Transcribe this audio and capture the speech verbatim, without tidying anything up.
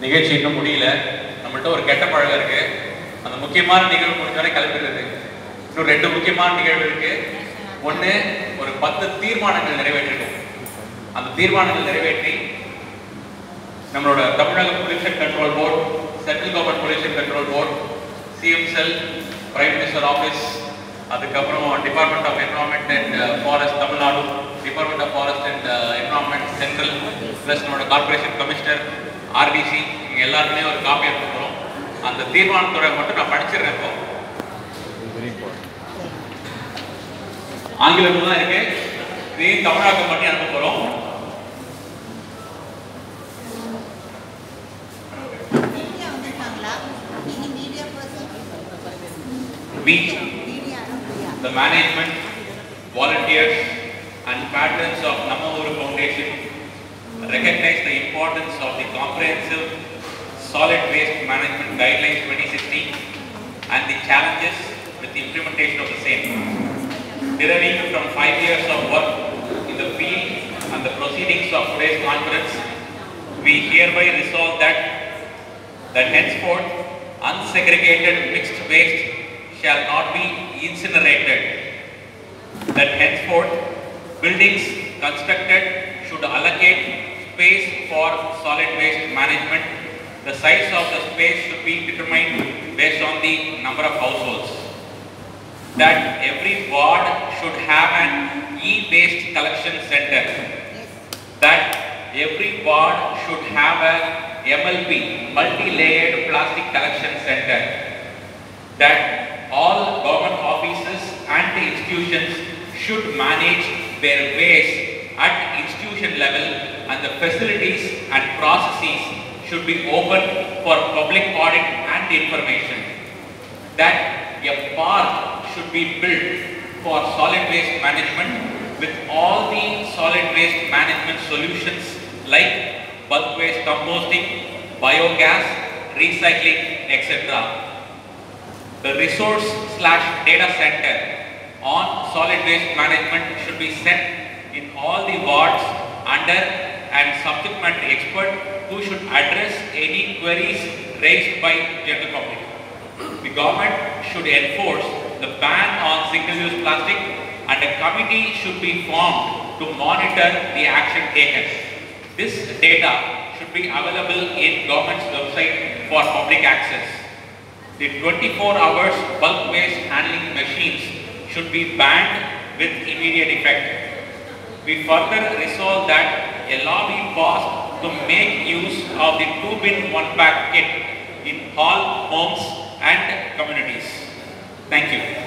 நிகழ்ச்சி இன்னும் முடியல. நம்மள்ட்ட ஒரு கெட்ட பழக்கம் இருக்கு. அந்த முக்கியமான நிகழ்வு முடிஞ்சவரை கிளம்பிடுறது. இன்னும் ரெண்டு முக்கியமான நிகழ்வு இருக்கு. ஒன்று, ஒரு பத்து தீர்மானங்கள் நிறைவேற்றிருக்கும். அந்த தீர்மானங்கள் நிறைவேற்றி நம்மளோட தமிழக pollution control board, central government pollution control board, CM cell, prime minister office, அதுக்கப்புறம் department of environment and forest Tamil Nadu, department of forest and environment central, plus நம்மளோட கார்பரேஷன் கமிஷனர், ஆர்டிசி, இங்கே எல்லாருக்குமே ஒரு காப்பி எடுத்து போகிறோம். அந்த தீர்மானத்தோட மட்டும் நான் படிச்சிடுறேன். இப்போ ஆங்கிலத்தில் தான் இருக்கு. இதையும் தமிழாக்கம் பண்ணி அனுப்ப போகிறோம். We, the management, volunteers and patrons of Namma Oru Foundation recognize the importance of the comprehensive solid waste management guidelines twenty sixteen and the challenges with the implementation of the same. Deriving from five years of work in the field and the proceedings of today's conference, we hereby resolve that that henceforth unsegregated mixed waste shall not be incinerated. That henceforth buildings constructed should allocate space for solid waste management. The size of the space should be determined based on the number of households. That every ward should have an e-waste collection center. That every ward should have a M L P, multi-layered plastic collection center. That all government offices and institutions should manage their waste at institution level, and the facilities and processes should be open for public audit and information. That a park should be built for solid waste management with all the solid waste management solutions like bulk waste composting, biogas, recycling, et cetera. The resource slash data center on solid waste management should be set in all the wards under and subject matter expert who should address any queries raised by general public. The government should enforce the ban on single-use plastic, and a committee should be formed to monitor the action taken. This data should be available in government's website for public access. The twenty-four hours bulk waste handling machines should be banned with immediate effect. We further resolve that a law be passed to make use of the two-bin one-pack kit in all homes and communities. Thank you.